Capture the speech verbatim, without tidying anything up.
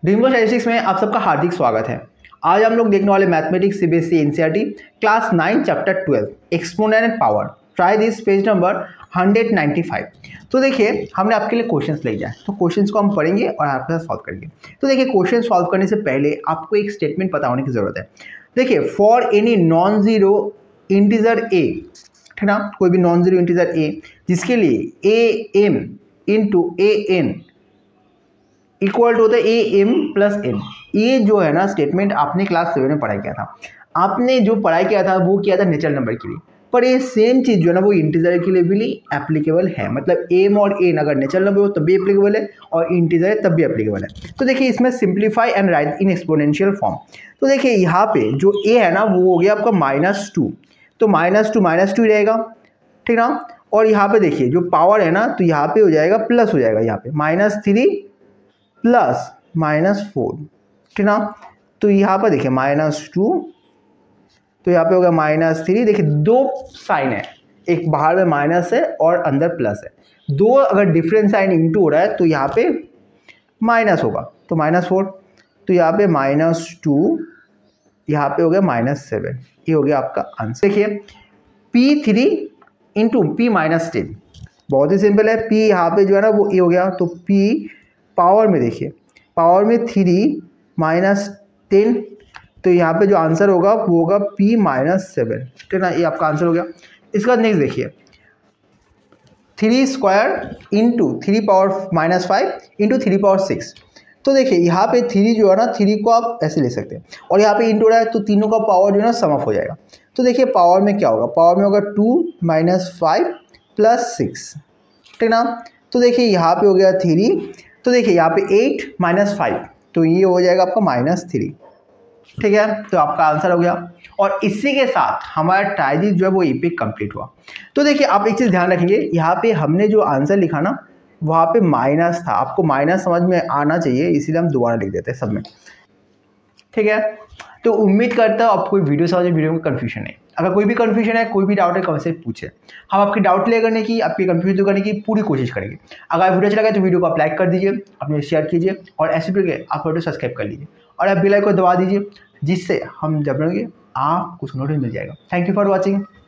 ड्रीमबो statistics में आप सबका हार्दिक स्वागत है। आज हम लोग देखने वाले mathematics CBSE NCERT class nine chapter twelve exponent and power. Try this page number one ninety five. तो देखिए हमने आपके लिए क्वेश्चंस ले जाए, तो क्वेश्चंस को हम पढ़ेंगे और आपके साथ सॉल्व करेंगे। तो देखिए क्वेश्चन सॉल्व करने से पहले आपको एक स्टेटमेंट पता होने की जरूरत है। देखिए for any non zero integer a, ठीक ना, कोई भी नॉन जीरो इंटीजर ए जिसके लिए a m into a n equal to होता है ए एम प्लस एन। ये जो है ना स्टेटमेंट आपने क्लास सेवन में पढ़ाई किया था। आपने जो पढ़ाई किया था वो किया था नेचुरल नंबर के लिए, पर ये सेम चीज़ जो है ना वो इंटीजर के लिए भी एप्लीकेबल है। मतलब एम और एन अगर नेचुरल नंबर हो तब भी एप्लीकेबल है और इंटीजर है तब भी एप्लीकेबल है। तो देखिए इसमें simplify and write in exponential form. तो देखिए यहाँ पे जो ए है ना वो हो गया आपका माइनस टू, तो माइनस टू माइनस टू रहेगा, ठीक ना। और यहाँ पे देखिए जो पावर है ना तो यहाँ पे हो जाएगा प्लस हो जाएगा, यहाँ पे minus three plus minus four, ठीक ना। तो यहाँ पर देखिए माइनस टू, तो यहाँ पे हो गया माइनस थ्री। देखिए दो साइन है, एक बाहर में माइनस है और अंदर प्लस है। दो अगर डिफरेंट साइन इंटू हो रहा है तो यहाँ पे माइनस होगा, तो माइनस फोर। तो यहाँ पे माइनस टू, यहाँ पे हो गया माइनस सेवन। ये हो गया आपका आंसर। देखिए p three into p minus ten, बहुत ही सिंपल है। पी यहाँ पे जो है ना वो ए हो गया, तो पी पावर में देखिए पावर में थ्री माइनस टेन, तो यहाँ पे जो आंसर होगा वो होगा पी माइनस सेवन, ठीक ना। ये आपका आंसर हो गया। इसके बाद नेक्स्ट देखिए three square into three power minus five into three power six. तो देखिए यहाँ पे थ्री जो है ना थ्री को आप ऐसे ले सकते हैं और यहाँ पे इंटू रहा है तो तीनों का पावर जो है ना सम अप हो जाएगा। तो देखिए पावर में क्या होगा, पावर में होगा two minus five plus six, ठीक ना। तो देखिए यहाँ पे हो गया थ्री, तो देखिए यहाँ पे एट माइनस फाइव, तो ये हो जाएगा आपका माइनस थ्री, ठीक है। तो आपका आंसर हो गया और इसी के साथ हमारा ट्राइजिस जो है वो एपिक कंप्लीट हुआ। तो देखिए आप एक चीज़ ध्यान रखेंगे, यहाँ पे हमने जो आंसर लिखा ना वहाँ पे माइनस था, आपको माइनस समझ में आना चाहिए इसीलिए हम दोबारा लिख देते हैं सब में, ठीक है। तो उम्मीद करता हूँ आपको वीडियो समझ में, वीडियो में कन्फ्यूजन नहीं। अगर कोई भी कन्फ्यूजन है, कोई भी डाउट है, कमेंट से पूछे, हम आपके डाउट क्लियर करने की, आपकी कन्फ्यूजन दूर करने की पूरी कोशिश करेंगे। अगर वीडियो अच्छा लगा तो वीडियो को आप लाइक कर दीजिए, अपने शेयर कीजिए और ऐसे वीडियो आप वीडियो सब्सक्राइब कर लीजिए और आप बेल आइकन को दबा दीजिए, जिससे हम जब रहेंगे आपको नोटिफिकेशन मिल जाएगा। Thank you for watching.